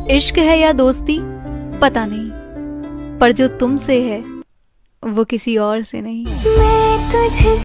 इश्क है या दोस्ती पता नहीं, पर जो तुमसे है वो किसी और से नहीं। मैं तुझे